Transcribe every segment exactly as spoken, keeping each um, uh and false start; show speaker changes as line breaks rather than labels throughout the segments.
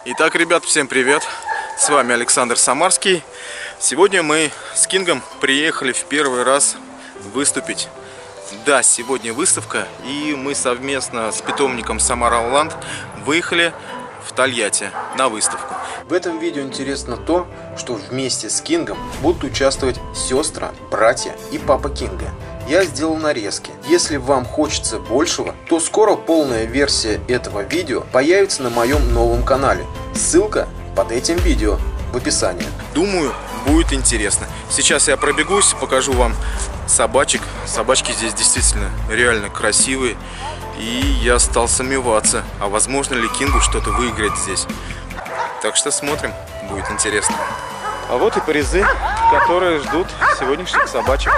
Итак, ребят, всем привет! С вами Александр Самарский. Сегодня мы с Кингом приехали в первый раз выступить. Да, сегодня выставка, и мы совместно с питомником Самара Ланд выехали в Тольятти на выставку. В этом видео интересно то, что вместе с Кингом будут участвовать сестра, братья и папа Кинга. Я сделал нарезки. Если вам хочется большего, то скоро полная версия этого видео появится на моем новом канале. Ссылка под этим видео в описании. Думаю, будет интересно. Сейчас я пробегусь, покажу вам собачек. Собачки здесь действительно реально красивые. И я стал сомневаться, а возможно ли Кингу что-то выиграть здесь. Так что смотрим, будет интересно. А вот и призы, которые ждут сегодняшних собачек.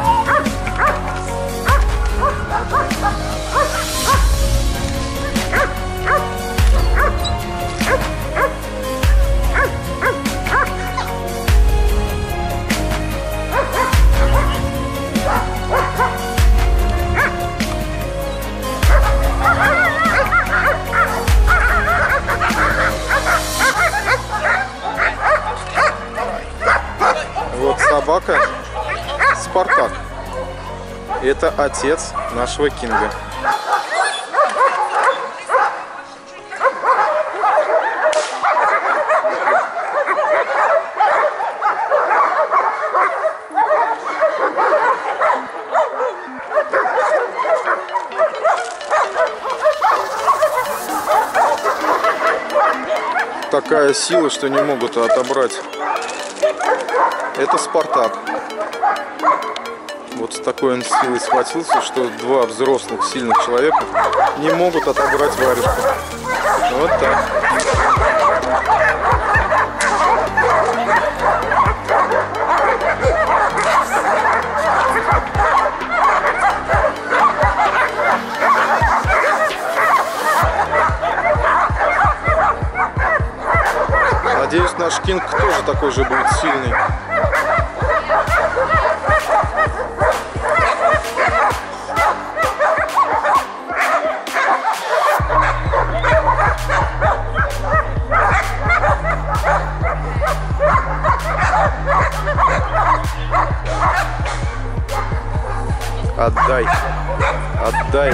Вот собака Спартак. Это отец нашего Кинга. Такая сила, что не могут отобрать. Это Спартак. Вот с такой он силой схватился, что два взрослых сильных человека не могут отобрать варежку. Вот так. Надеюсь, наш Кинг тоже такой же будет сильный. Отдай, отдай,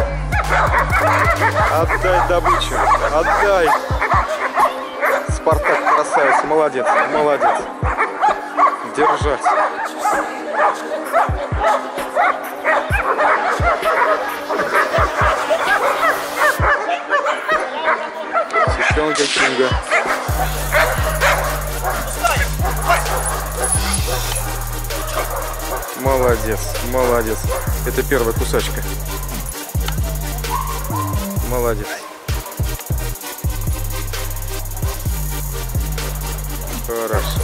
отдай добычу, отдай. Спартак красавец, молодец, молодец. Держать. Сестренка Кинга. Молодец, молодец. Это первая кусачка. Молодец. Хорошо.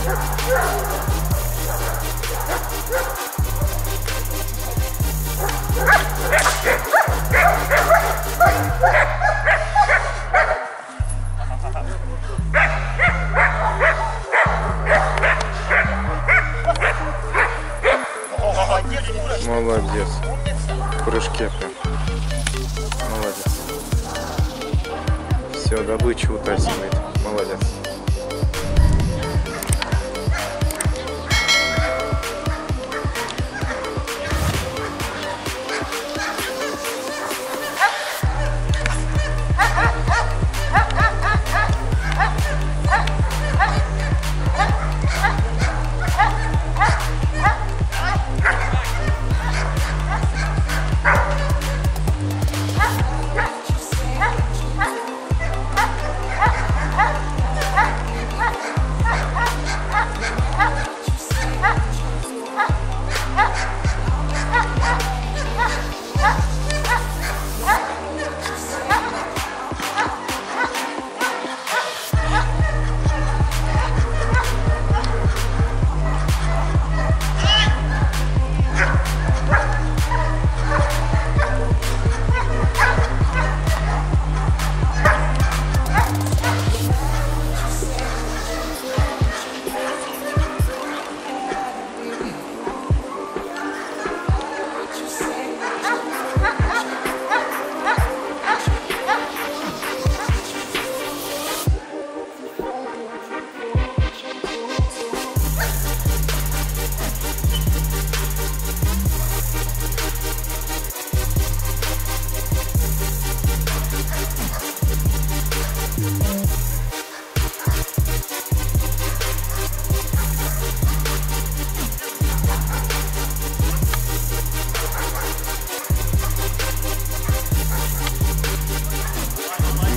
Молодец. В прыжке прям. Молодец. Все, добычу утаскивает. Молодец.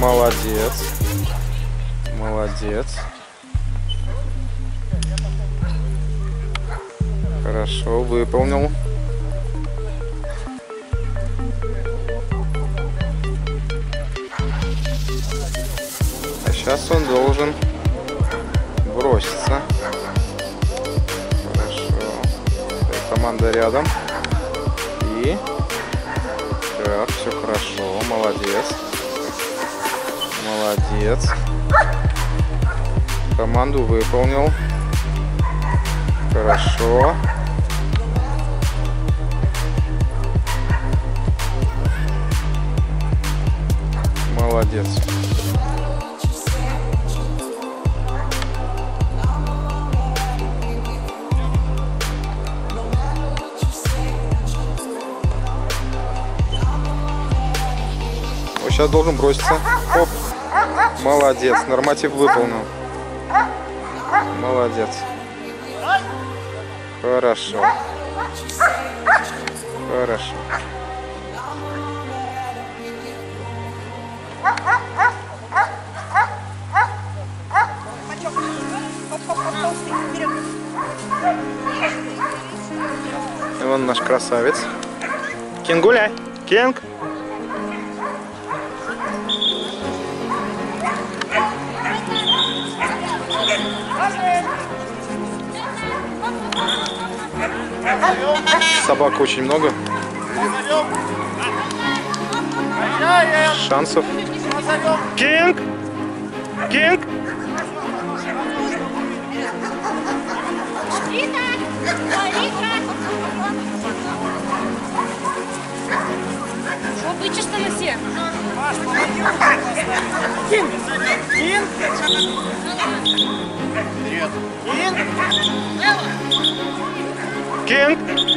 Молодец. Молодец. Хорошо, выполнил. А сейчас он должен броситься. Хорошо. Команда рядом. И... Так, все хорошо. Молодец. Молодец. Команду выполнил. Хорошо. Молодец. Вот сейчас должен броситься. Оп. Молодец. Норматив выполнил. Молодец. Хорошо. Хорошо. И вон наш красавец. Кинг, гуляй. Кинг. Собак очень много. Шансов. Кинг! Кинг!
Что вычисто на все?
Кинг! Кинг! Кинг!
Кинг!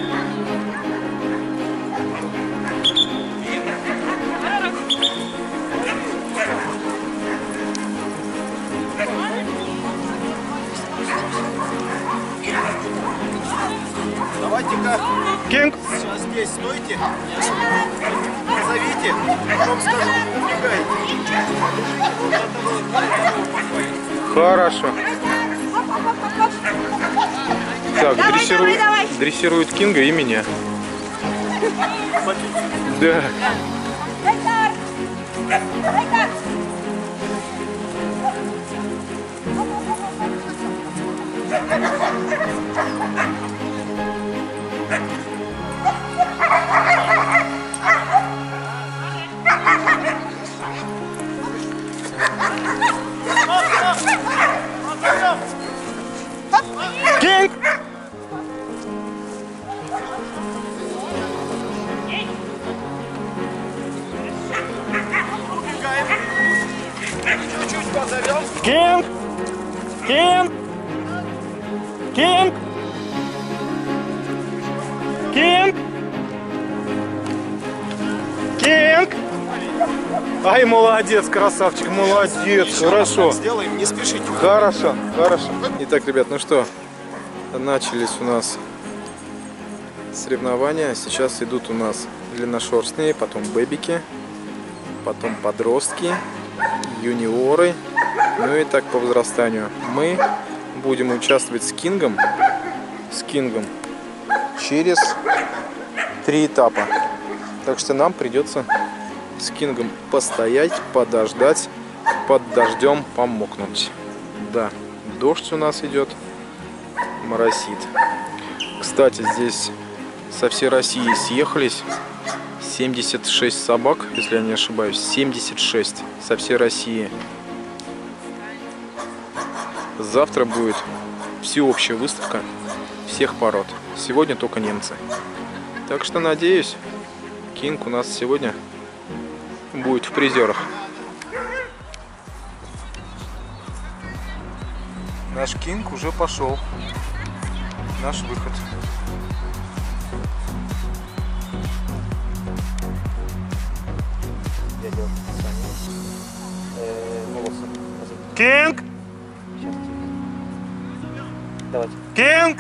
Давайте-ка
Кинг!
сейчас здесь стойте. Позовите, потом скажу, убегайте.
Хорошо. Так,
Давай,
дрессирует,
давай, давай.
дрессирует Кинга и меня. Да. Кинг!
Чуть-чуть позовем.
Кинг! Кинг! Кинг! Кинг! Кинг! Ай, молодец, красавчик, молодец, хорошо.
Сделаем, не спешите.
Хорошо, хорошо. Итак, ребят, ну что, начались у нас соревнования. Сейчас идут у нас длинношерстные, потом бэбики, потом подростки, юниоры. Ну и так по возрастанию. Мы будем участвовать с Кингом, с Кингом через три этапа. Так что нам придется с Кингом постоять, подождать, под дождем помокнуть. Да, дождь у нас идет, моросит. Кстати, здесь со всей России съехались семьдесят шесть собак, если я не ошибаюсь. семьдесят шесть со всей России. Завтра будет всеобщая выставка всех пород. Сегодня только немцы. Так что надеюсь, Кинг у нас сегодня будет в призерах. Наш Кинг уже пошел. Наш выход. Кинг!
Давайте.
Кинг!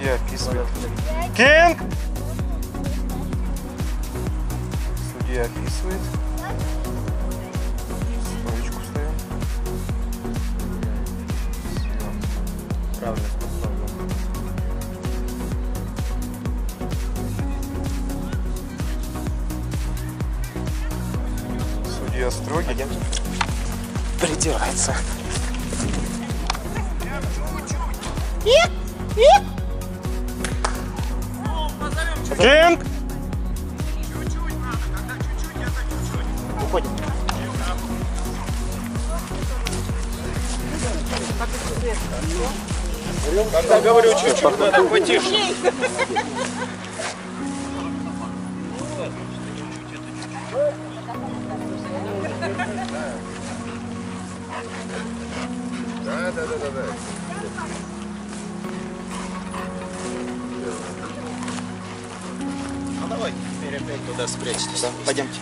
Судья описывает. Кинг! Судья описывает. Стоечку ставим.
Правильно поставил.
Судья строгий.
Пойдемте.
Придирается. Кинг!
Уходим. Когда говорю чуть-чуть, надо потише.
Да, да, да, да, да.
Ну давай, теперь опять туда спрячьтесь. Да, пойдемте.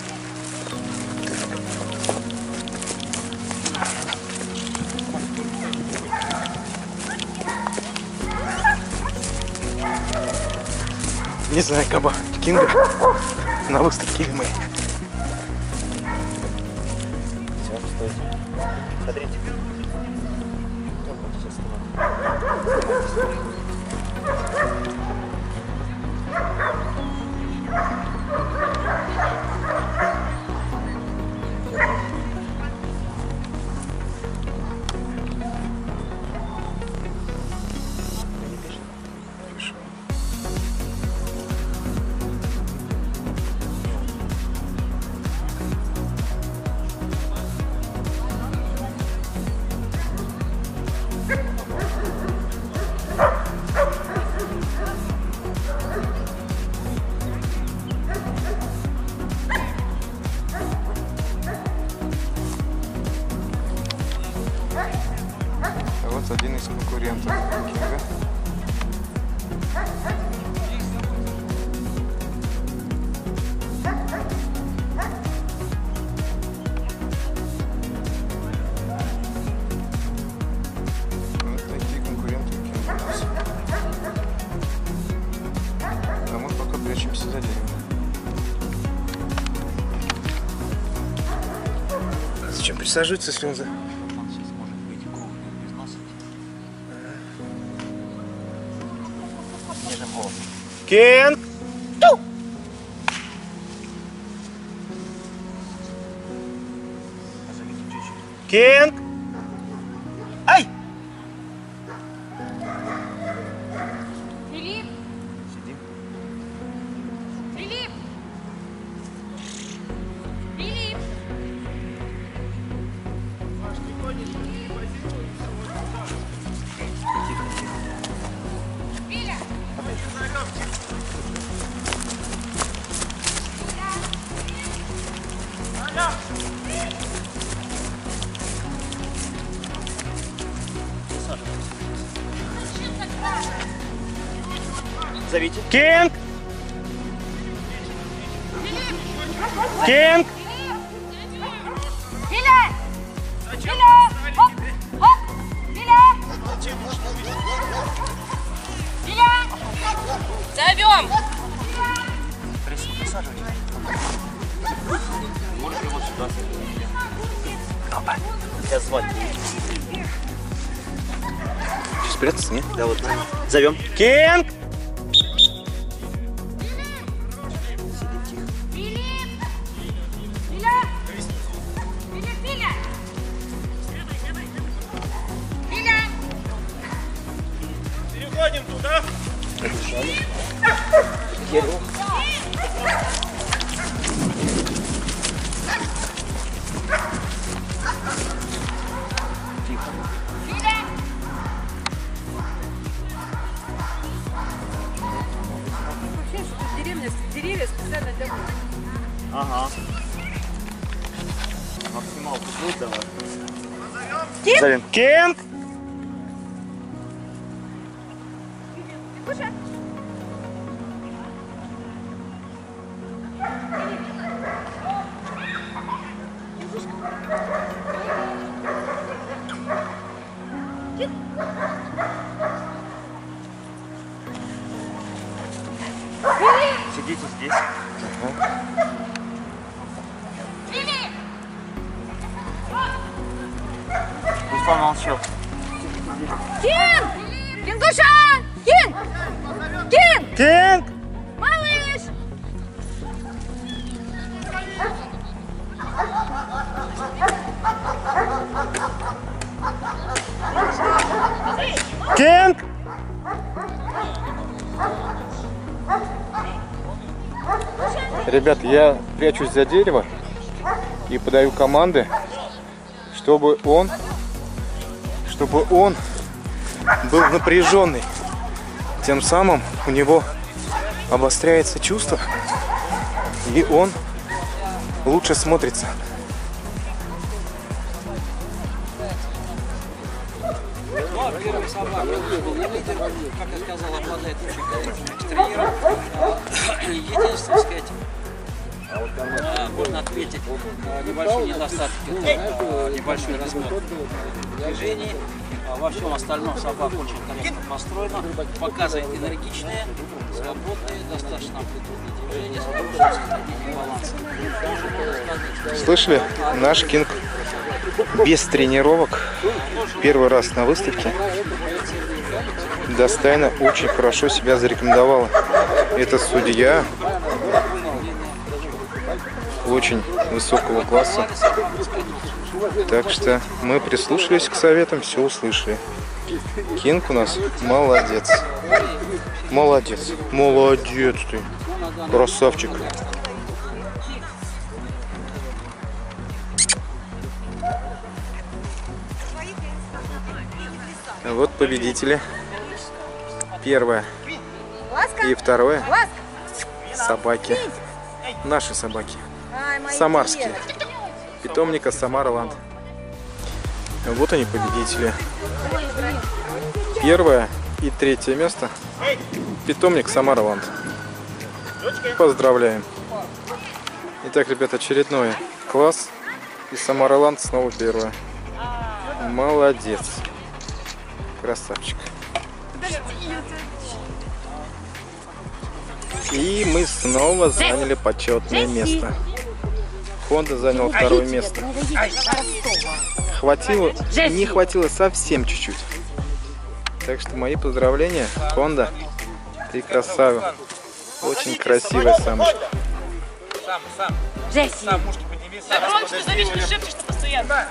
Не знаю, кого Кинга на выставке мы.
Все, стойте. Смотрите.
Вот один из конкурентов Кинга. Вот такие конкуренты у Кинга у нас. А мы пока прячемся за деревом. Зачем присаживаться слезы? Кинг! Кинг! Ай!
Филипп!
Сидим.
Филипп! Филипп! Филя!
Зовите.
Кинг! Кинг!
Филя! Филя! Хоп! Хоп! Филя! Филя! Зовем!
Присаживайтесь. Можете вот сюда.
Опа.
Тебя звать.
Спрятаться, нет?
Да, вот. Зовем.
Кинг!
Сидим тихо.
Филипп! Филя! Филипп, Филя! Филя!
Переходим туда. Побежали. Кирилл. Тихо.
Филя! Вообще, что тут деревня, деревья специально для вас.
Ага. Максималку будет давай.
Зовем. Кинг!
Куша!
Сидите здесь. Пусть помолчал.
Кин! Кингушан! Кин! Кин!
Кинг!
Малыш!
Кинг!
Ребят, я прячусь за дерево и подаю команды, чтобы он, чтобы он был напряженный. Тем самым у него обостряется чувство, и он лучше смотрится.
Первый собак, как я сказал, обладает очень хорошим экстерьером. Единственное, сказать, можно отметить небольшой недостаток, это небольшой размер движений. Во всем остальном собака очень корректно построена, показывает энергичные, свободные, достаточно амплитудные движения, с хорошим сохранением баланса.
Слышали? Наш Кинг без тренировок, первый раз на выставке, достойно очень хорошо себя зарекомендовала. Это судья очень высокого класса. Так что мы прислушались к советам, все услышали. Кинг у нас молодец. Молодец. Молодец ты. Красавчик. Вот победители. Первое и второе собаки. Наши собаки. Самарские. Питомника Самара Ланд. Вот они, победители. Первое и третье место. Питомник Самара Ланд. Поздравляем. Итак, ребят, очередной класс. И Самара Ланд снова первое. Молодец. Красавчик. И мы снова заняли почетное место. Хонда занял второе место. Хватило, не хватило совсем чуть-чуть. Так что мои поздравления, Хонда. Ты красава. Очень красивая самочка.
Сам, сам.
Жесть!
Сам, мушки подними, сам.
Громче зови, не шепчешь, что постоянно.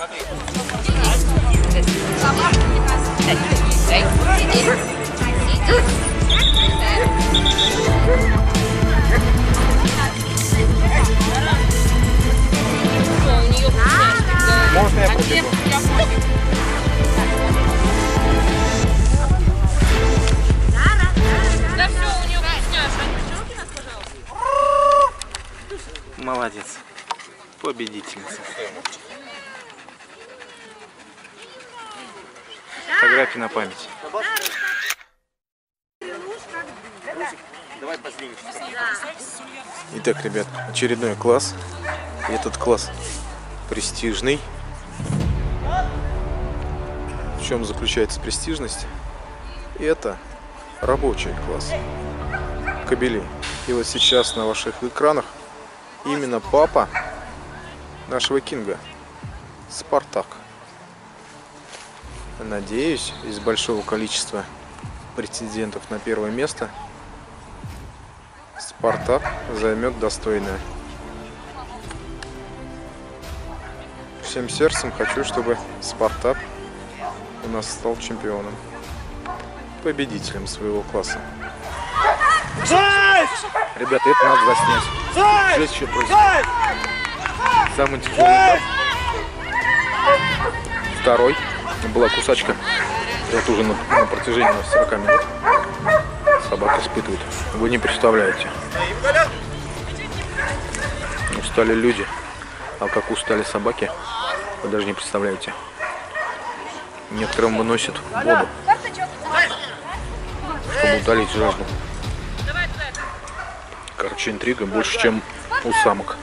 Можно я побегу?
Да все, у нее вкусняшка. Руки нас, пожалуйста.
Молодец. Победительница. Фотографии на память. Итак, ребят, очередной класс. И этот класс престижный. В чем заключается престижность? Это рабочий класс кобелей. И вот сейчас на ваших экранах именно папа нашего Кинга, Спартак. Надеюсь, из большого количества претендентов на первое место Спартак займет достойное. Всем сердцем хочу, чтобы Спартак у нас стал чемпионом, победителем своего класса. Ребята, это надо заснять. Жесть еще происходит. Самый тяжелый этап. Второй. Была кусачка. Вот уже на, на протяжении сорока минут собака испытывает. Вы не представляете. Устали люди. А как устали собаки, вы даже не представляете. Некоторым выносят воду, чтобы утолить жажду. Короче, интрига больше, чем у самок.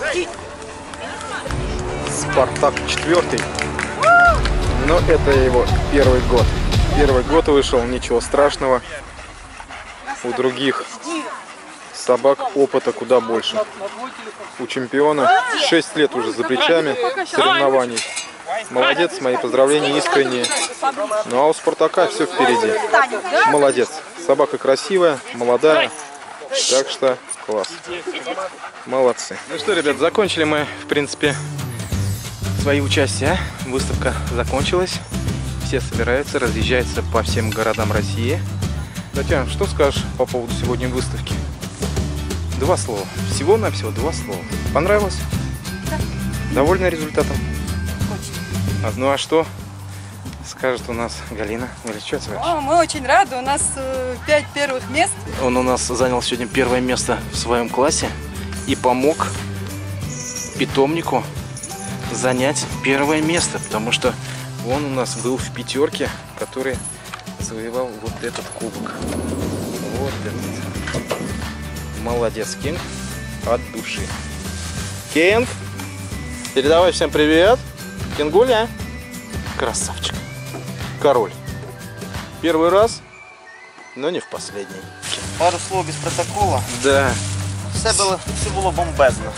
Спартак четвертый. Но это его первый год. Первый год вышел, ничего страшного. У других собак опыта куда больше. У чемпиона шесть лет уже за плечами соревнований. Молодец, мои поздравления искренние. Ну а у Спартака все впереди. Молодец. Собака красивая, молодая. Так что класс. Молодцы. Ну что, ребят, закончили мы, в принципе, свои участия. Выставка закончилась. Все собираются, разъезжаются по всем городам России. Татьяна, что скажешь по поводу сегодняшней выставки? Два слова. Всего-навсего два слова. Понравилось?
Да.
Довольна результатом?
Очень.
А, ну а что скажет у нас Галина? Или что это?
О, мы очень рады. У нас э, пять первых мест.
Он у нас занял сегодня первое место в своем классе и помог питомнику занять первое место, потому что он у нас был в пятерке, который завоевал вот этот кубок. Вот этот. Молодец, Кинг. От души. Кинг, передавай всем привет. Кингуля. Красавчик. Король. Первый раз, но не в последний.
Пару слов без протокола.
Да.
Все було, все було бомбезно.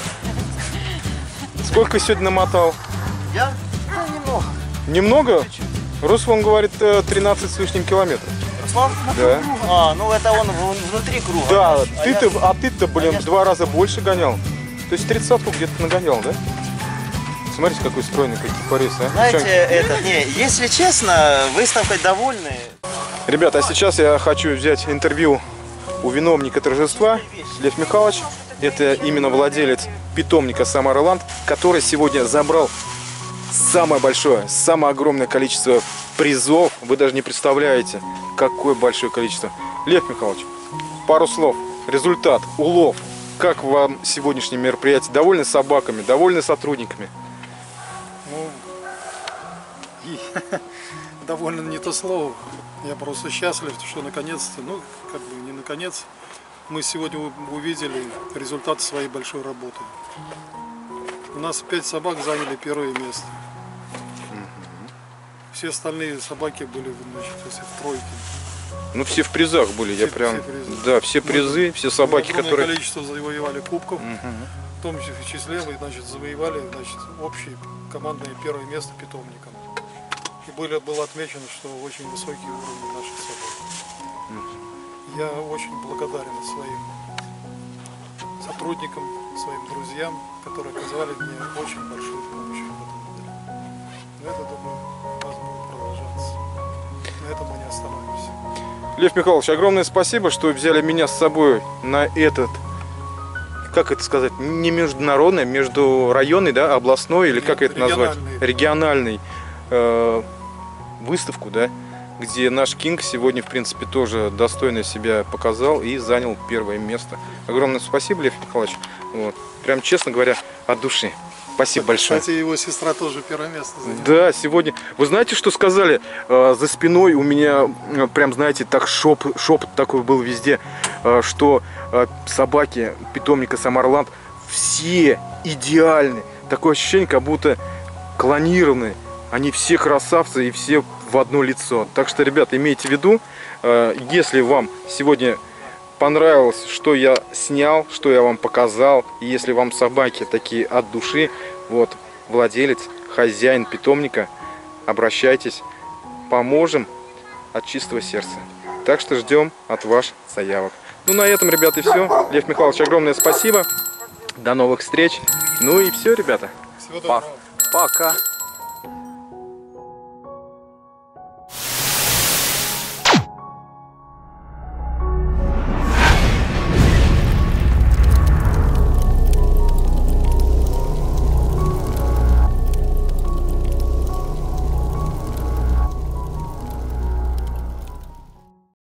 Сколько сегодня намотал?
Я? Ну, немного.
Немного? Руслан говорит тринадцать с лишним километров.
Руслан?
Да.
А, ну это он в- внутри круга.
Да,
а
ты-то,
я-
а ты-то, блин, в два раза больше гонял. То есть тридцатку где-то нагонял, да? Смотрите, какой стройный, какие порезы, а.
Знаете,
Чё?
это, не, если честно, выставкой довольны.
Ребята, а сейчас я хочу взять интервью у виновника торжества, Лев Михайлович. Это именно владелец питомника Самара-Ланд, который сегодня забрал самое большое, самое огромное количество призов. Вы даже не представляете, какое большое количество. Лев Михайлович, пару слов. Результат, улов. Как вам сегодняшнее мероприятие? Довольны собаками, довольны сотрудниками?
Ну, и, довольно не то слово. Я просто счастлив, что наконец-то, ну, как бы не наконец, мы сегодня у- увидели результат своей большой работы. У нас пять собак заняли первое место. Все остальные собаки были, значит, если в тройке.
Ну, все в призах были, я
Все-
прям...
все призы.
Да, все призы, все собаки,
Огромное
которые...
количество завоевали кубков.
Мгм.
В том числе вы, значит, завоевали, значит, общее командное первое место питомникам. И были, было отмечено, что очень высокий уровень наших собак. Я очень благодарен своим сотрудникам, своим друзьям, которые оказали мне очень большую помощь в этом деле. Но это, думаю, у нас будет продолжаться. На этом мы не остановимся.
Лев Михайлович, огромное спасибо, что взяли меня с собой на этот, как это сказать, не международный, междурайонный, да, областной, или как это назвать,
Региональный.
региональный э, выставку, да, где наш Кинг сегодня, в принципе, тоже достойно себя показал и занял первое место. Огромное спасибо, Лев Михайлович. Вот. Прям, честно говоря, от души. Спасибо большое.
Кстати, его сестра тоже первое место заняла.
Да, сегодня. Вы знаете, что сказали? Э, за спиной у меня э, прям, знаете, так шепот, шепот такой был везде, э, что э, собаки питомника Самара-Ланд все идеальны. Такое ощущение, как будто клонированы. Они все красавцы и все в одно лицо. Так что, ребята, имейте в виду, э, если вам сегодня понравилось, что я снял, что я вам показал, и если вам собаки такие от души, вот, владелец, хозяин питомника, обращайтесь, поможем от чистого сердца. Так что ждем от ваших заявок. Ну, на этом, ребята, и все. Лев Михайлович, огромное спасибо. До новых встреч. Ну и все, ребята.
Всего доброго.
Пока.